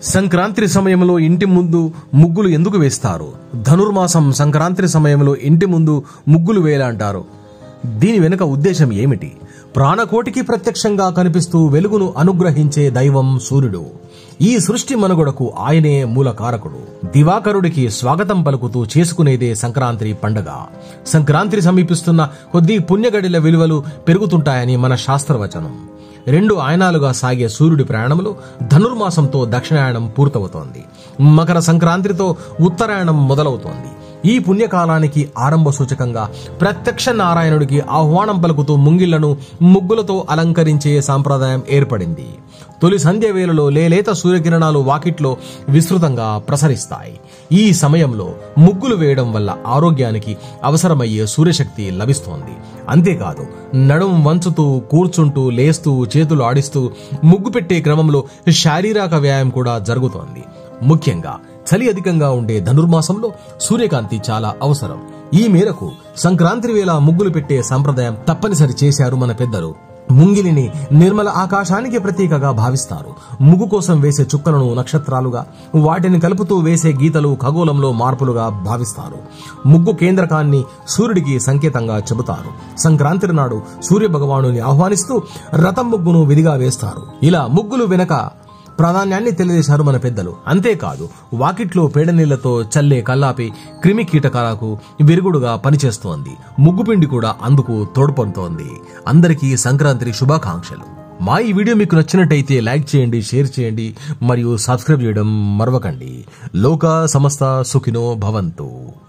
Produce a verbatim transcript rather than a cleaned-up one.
సంక్రాంతి సమయంలో ఇంటి ముందు ముగ్గులు ఎందుకు వేస్తారు? ధనుర్మాసం సంక్రాంతి సమయంలో ఇంటి ముందు ముగ్గులు వేయాలంటారు. దీని వెనుక ఉద్దేశం ఏమిటి? ప్రాణకోటికి ప్రత్యక్షంగా కనిపిస్తూ వెలుగును అనుగ్రహించే దైవం సూర్యుడు. ఈ సృష్టి మనుగడకు ఆయనే మూల కారకుడు. దివాకరుడికి స్వాగతం పలుకుతూ చేసుకునేదే సంక్రాంతి పండగ. సంక్రాంతి సమీపిస్తున్న కొద్దీ పుణ్యగడిల విలువలు పెరుగుతుంటాయని మన శాస్త్రవచనం. రెండు ఆయనాలుగా సాగే సూర్యుడి ప్రయాణంలో ధనుర్మాసంతో దక్షిణాయనం పూర్తవుతోంది. మకర సంక్రాంతితో ఉత్తరాయణం మొదలవుతోంది. ఈ పుణ్యకాలానికి ఆరంభ సూచకంగా ప్రత్యక్ష నారాయణుడికి ఆహ్వానం పలుకుతూ ముంగిళ్లను ముగ్గులతో అలంకరించే సాంప్రదాయం ఏర్పడింది. తొలి సంధ్య వేళలో లేలేత సూర్యకిరణాలు వాకిట్లో విస్తృతంగా ప్రసరిస్తాయి. ఈ సమయంలో ముగ్గులు వేయడం వల్ల ఆరోగ్యానికి అవసరమయ్యే సూర్యశక్తి లభిస్తోంది. అంతేకాదు, నడుం వంచుతూ, కూర్చుంటూ, లేస్తూ, చేతులు ఆడిస్తూ ముగ్గు పెట్టే క్రమంలో శారీరక వ్యాయామం కూడా జరుగుతోంది. ముఖ్యంగా చలి అధికంగా ఉండే ధనుర్మాసంలో సూర్యకాంతి చాలా అవసరం. ఈ మేరకు సంక్రాంతి వేళ ముగ్గులు పెట్టే సంప్రదాయం తప్పనిసరి చేశారు మన పెద్దలు. ముంగిలిని నిర్మల ఆకాశానికి ప్రతీకగా భావిస్తారు. ముగ్గు కోసం వేసే చుక్కలను నక్షత్రాలుగా, వాటిని కలుపుతూ వేసే గీతలు ఖగోళంలో మార్పులుగా భావిస్తారు. ముగ్గు కేంద్రకాన్ని సూర్యుడికి సంకేతంగా చెబుతారు. సంక్రాంతి నాడు సూర్య భగవానుని ఆహ్వానిస్తూ రథం ముగ్గును విధిగా వేస్తారు. ఇలా ముగ్గులు వెనక ప్రాధాన్యాన్ని తెలియజేశారు మన పెద్దలు. అంతేకాదు, వాకిట్లో పేడ నీళ్లతో చల్లే కల్లాపి క్రిమి కీటకాలకు విరుగుడుగా పనిచేస్తోంది. ముగ్గుపిండి కూడా అందుకు తోడ్పడుతోంది. అందరికీ సంక్రాంతి శుభాకాంక్షలు. మా ఈ వీడియో మీకు నచ్చినట్టయితే లైక్ చేయండి, షేర్ చేయండి మరియు సబ్స్క్రైబ్ చేయడం మరవకండి. లోకా సమస్త సుఖినో భవంతు.